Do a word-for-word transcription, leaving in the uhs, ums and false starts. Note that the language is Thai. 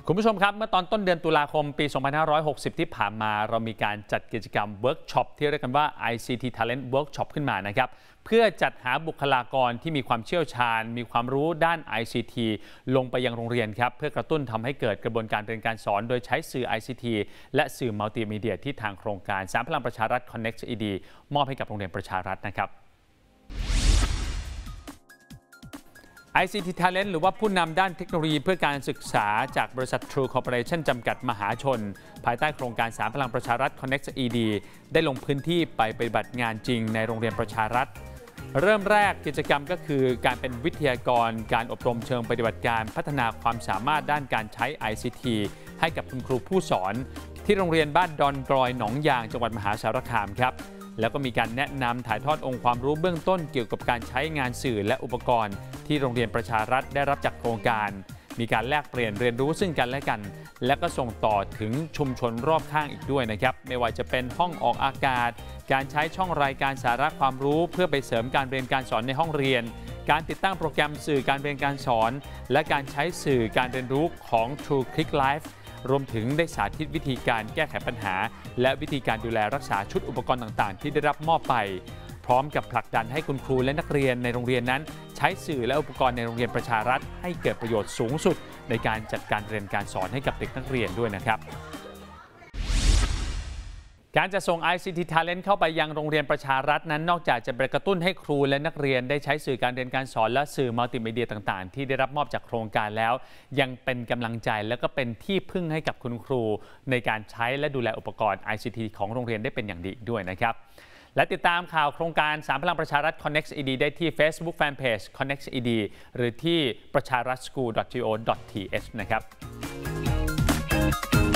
คุณผู้ชมครับเมื่อตอนต้นเดือนตุลาคมปี สองพันห้าร้อยหกสิบ ที่ผ่านมาเรามีการจัดกิจกรรมเวิร์กช็อปที่เรียกกันว่า ไอ ซี ที Talent Workshop ขึ้นมานะครับเพื่อจัดหาบุคลากรที่มีความเชี่ยวชาญมีความรู้ด้าน ไอ ซี ที ลงไปยังโรงเรียนครับเพื่อกระตุ้นทำให้เกิดกระบวนการเรียนการสอนโดยใช้สื่อ ไอ ซี ที และสื่อมัลติมีเดียที่ทางโครงการสามพลังประชารัฐ Connect อี ดี มอบให้กับโรงเรียนประชารัฐนะครับไอ ซี ที Talent หรือว่าผู้นำด้านเทคโนโลยีเพื่อการศึกษาจากบริษัท True Corporation จำกัดมหาชนภายใต้โครงการสามพลังประชารัฐ Connect อี ดี ได้ลงพื้นที่ไปปฏิบัติงานจริงในโรงเรียนประชารัฐเริ่มแรกกิจกรรมก็คือการเป็นวิทยากรการอบรมเชิงปฏิบัติการพัฒนาความสามารถด้านการใช้ ไอ ซี ที ให้กับคุณครูผู้สอนที่โรงเรียนบ้านดอนกรอยหนองยางจังหวัดมหาสารคามครับแล้วก็มีการแนะนำถ่ายทอดองค์ความรู้เบื้องต้นเกี่ยวกับการใช้งานสื่อและอุปกรณ์ที่โรงเรียนประชารัฐได้รับจากโครงการมีการแลกเปลี่ยนเรียนรู้ซึ่งกันและกันและก็ส่งต่อถึงชุมชนรอบข้างอีกด้วยนะครับไม่ว่าจะเป็นห้องออกอากาศการใช้ช่องรายการสาระความรู้เพื่อไปเสริมการเรียนการสอนในห้องเรียนการติดตั้งโปรแกรมสื่อการเรียนการสอนและการใช้สื่อการเรียนรู้ของ True Click Liveรวมถึงได้สาธิตวิธีการแก้ไขปัญหาและวิธีการดูแลรักษาชุดอุปกรณ์ต่างๆที่ได้รับมอบไปพร้อมกับผลักดันให้คุณครูและนักเรียนในโรงเรียนนั้นใช้สื่อและอุปกรณ์ในโรงเรียนประชารัฐให้เกิดประโยชน์สูงสุดในการจัดการเรียนการสอนให้กับเด็กนักเรียนด้วยนะครับการจะส่ง ไอ ซี ที Talent เข้าไปยังโรงเรียนประชารัฐนั้นนอกจากจะกระตุ้นให้ครูและนักเรียนได้ใช้สื่อการเรียนการสอนและสื่อมัลติมีเดียต่างๆที่ได้รับมอบจากโครงการแล้วยังเป็นกำลังใจและก็เป็นที่พึ่งให้กับคุณครูในการใช้และดูแลอุปกรณ์ ไอ ซี ที ของโรงเรียนได้เป็นอย่างดีด้วยนะครับและติดตามข่าวโครงการสามพลังประชารัฐ Connect อี ดี ได้ที่ Facebook Fanpage Connect อี ดี หรือที่ประชารัฐ school ดอท จี โอ ดอท ที เอช นะครับ